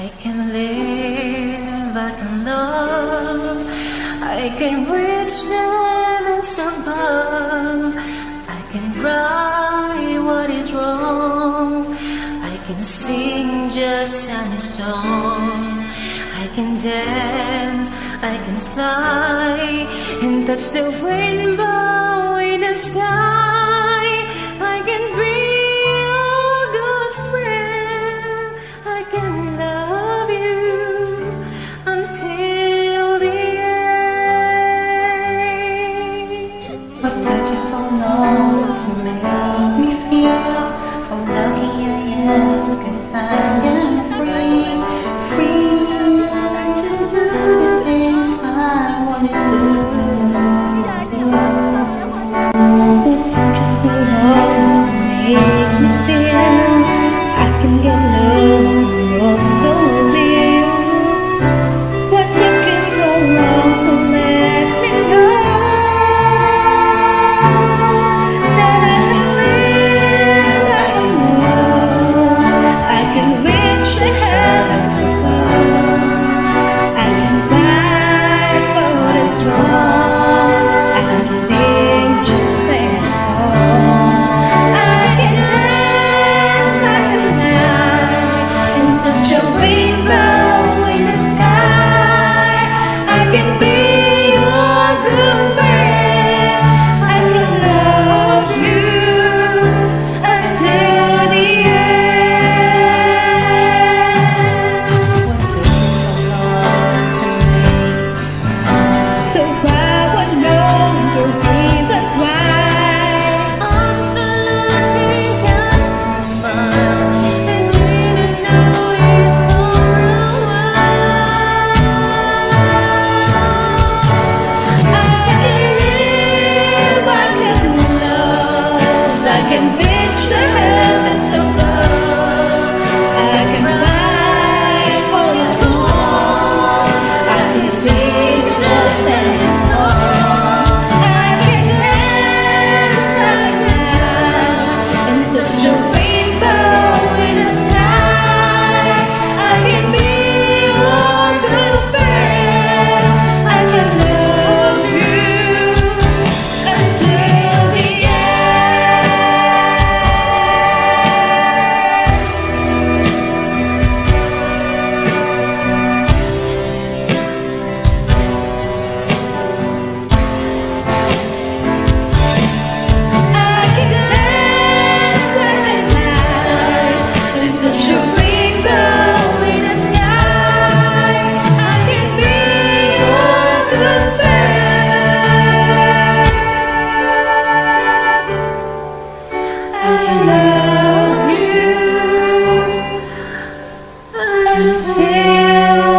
I can live, I can love, I can reach the heavens above. I can right what is wrong, I can sing just any song. I can dance, I can fly, and touch the rainbow in the sky. I can be a good friend, I can love you until the end. What took you so long to make me feel how lucky I am? 'Cause I am free, free to do the things I wanted to do. What took you so long to make me feel I can get love, you're so real? What took you so long to let me know that I can live, I can love, I can reach the heavens above, I can fight for what is wrong, I can sing just any song, I can dance, I can fly, and touch your rainbow in the sky. I can be your good friend, I can love you until the end. What took you so long to make? So I would know the reasons why. I'm so lucky I can smile and didn't notice for a while. I can live, I can love, I can reach the heavens above, I can fight for what's wrong, I can sing just any song, I can dance, I can fly, and touch the rainbow in the sky. I can be your good friend, I can love you until the I can dance, I can fly, and touch the rainbow in the sky. I can be your good friend. I love you until